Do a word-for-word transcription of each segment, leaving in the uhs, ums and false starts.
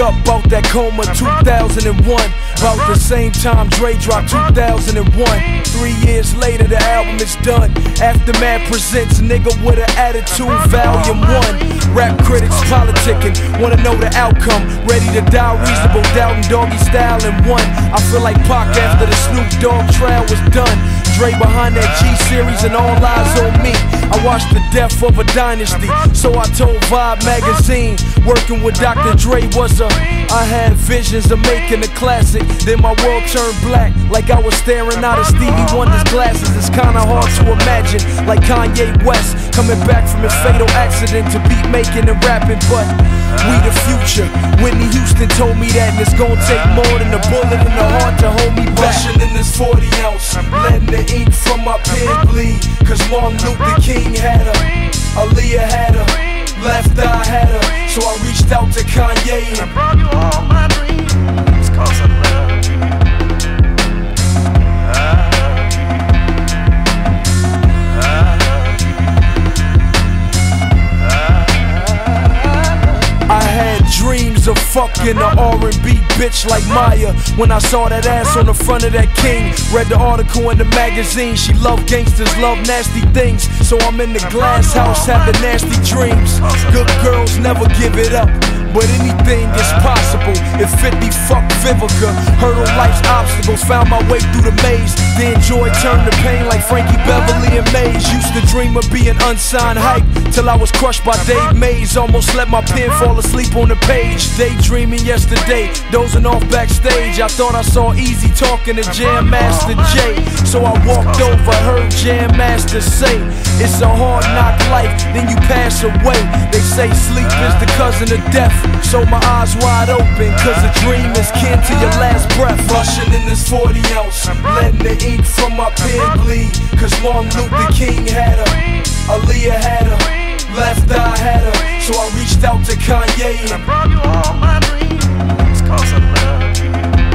up out that coma, two thousand one. About the same time Dre dropped two thousand one. Three years later the album is done. Aftermath presents Nigga with an Attitude Volume one. Rap critics politicking, wanna know the outcome. Ready to die, reasonable doubt and doggy style in one. I feel like Pac after the Snoop Dogg trial was done. Dre behind that G-series and all eyes on me. I watched the death of a dynasty, so I told Vibe magazine. Working with Doctor Dre was a, I had visions of making a classic. Then my world turned black, like I was staring out of Stevie Wonder's glasses. It's kinda hard to imagine, like Kanye West coming back from a fatal accident to beat making and rapping. But we the future. Whitney Houston told me that, and it's gonna take more than a bullet in the heart to hold me back. Rushing in this forty ounce, letting the ink from my pen bleed. Cause Martin Luther King had her, Aaliyah had her, Left Eye had her. So I reached out to Kanye and brought you all my dreams, cause I love you. Dreams of fucking a R and B bitch like Maya. When I saw that ass on the front of that King, read the article in the magazine. She love gangsters, love nasty things. So I'm in the glass house having nasty dreams. Good girls never give it up, but anything is possible. If fifty fucked Vivica, hurdle life's obstacles, found my way through the maze. Then joy turned to pain like Frankie Beverly and Maze. Used to dream of being unsigned hype till I was crushed by Dave Mays. Almost let my pen fall asleep on the page. Daydreaming yesterday, dozing off backstage. I thought I saw Easy talking to Jam Master Jay. So I walked over, heard Jam Master say, it's a hard knock life, then you pass away. They say sleep is the cousin of death. So my eyes wide open, cause a dream is kin to your last breath. Rushing in this forty ounce, letting the ink from my pen bleed. Cause Martin Luther King had her, Aaliyah had her, Left Eye had her. So I reached out to Kanye and brought you all my dreams, cause I love you.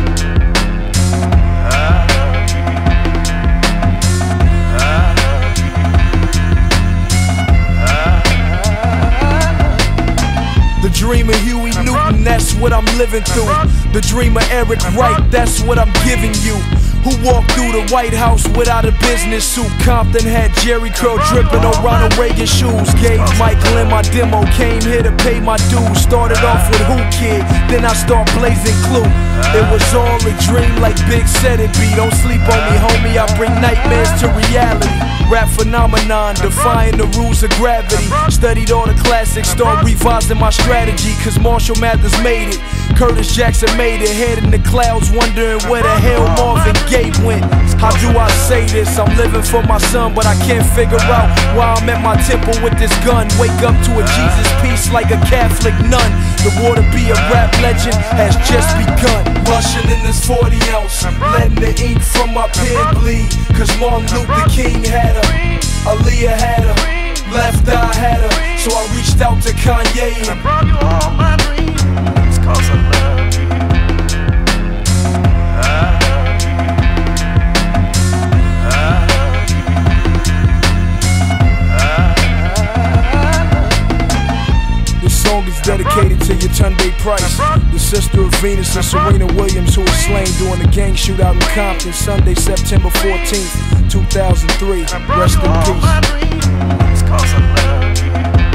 The dream of Huey Newton, that's what I'm living through. The dream of Eric Wright, that's what I'm giving you. Who walked through the White House without a business suit? Compton had Jerry curl dripping on Ronald Reagan shoes. Gave Michael in my demo, came here to pay my dues. Started off with Who Kid, then I start blazing Clue. It was all a dream like Big said it be. Don't sleep on me, homie, I bring nightmares to reality. Rap phenomenon, defying the rules of gravity. Studied all the classics, start revising my strategy. Cause Marshall Mathers made it, Curtis Jackson made it. Head in the clouds, wondering where the hell Marvin Gaye went. How do I say this? I'm living for my son, but I can't figure out why I'm at my temple with this gun. Wake up to a Jesus piece like a Catholic nun. The war to be a rap legend has just begun. Rushing in this forty ounce, letting the ink from my pen bleed. Cause Martin Luther King had her, Aaliyah had her, Left Eye had her. So I reached out to Kanye and brought you all my dreams, cause I love you. This song is dedicated to Yetunde Price, the sister of Venus and Serena Williams, who was slain during a gang shootout in Compton Sunday, September fourteenth, two thousand three. Rest in peace.